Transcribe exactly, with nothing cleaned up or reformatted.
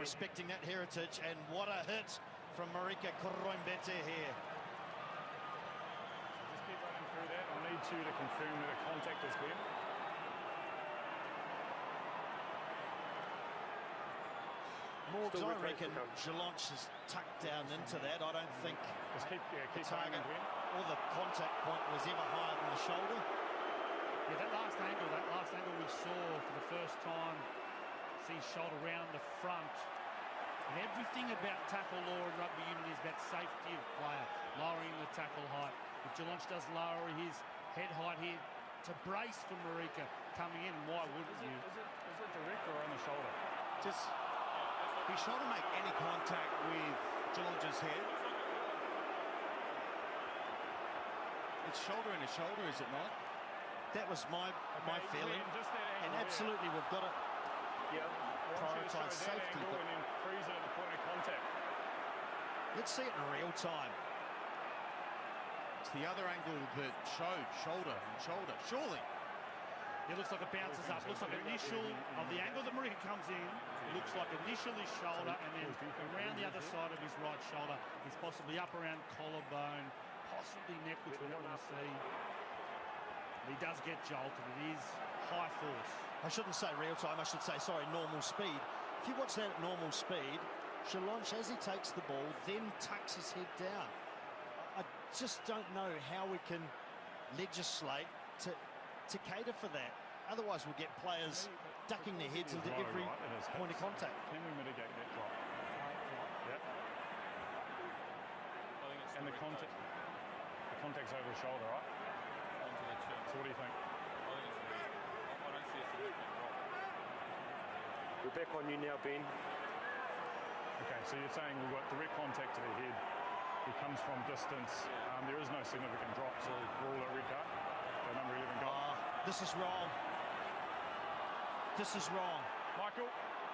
respecting that heritage, and what a hit from Marika Koroibete here. So just keep running through that. I'll need you to confirm that a contact is clear. Morgs, I reckon Jelonch is tucked down into that. I don't think just keep, yeah, keep the target going, or the contact point was ever higher than the shoulder. Yeah, that last angle, that last angle we saw for the first time, see shoulder round the front. And everything about tackle law and rugby union is about safety of player, lowering the tackle height. If Jelonch does lower his head height here to brace for Marika coming in, why wouldn't is it, you? Is it, is it direct or on the shoulder? Just, he shouldn't make any contact with Jelonch's head. It's shoulder and a shoulder, is it not? That was my Okay, my feeling. Just that angle, and absolutely, yeah. we've got to Yeah. prioritise safety. But But and then freeze it at the point of contact. let's see it in real time. It's the other angle that showed shoulder and shoulder. Surely. It looks like it bounces up. Looks like initial of the angle that Marika comes in. It looks like initial his shoulder, and then around the other side of his right shoulder. He's possibly up around collarbone, possibly neck, which we don't want to see. He does get jolted. It is high force. I shouldn't say real time, I should say, sorry, normal speed. If you watch that at normal speed, Jelonch, as he takes the ball, then tucks his head down. I just don't know how we can legislate to, to cater for that. Otherwise, we'll get players ducking their heads into every point of contact. Can we mitigate that drop? Yep. And the contact, the contact's over the shoulder, right? Onto the chin. So what do you think? I think it's really, I don't see a significant drop. We're back on you now, Ben. Okay, so you're saying we've got direct contact to the head. He comes from distance. Um, there is no significant drop, so we're all at red card. So number eleven goal. Oh, this is wrong. This is wrong. Michael,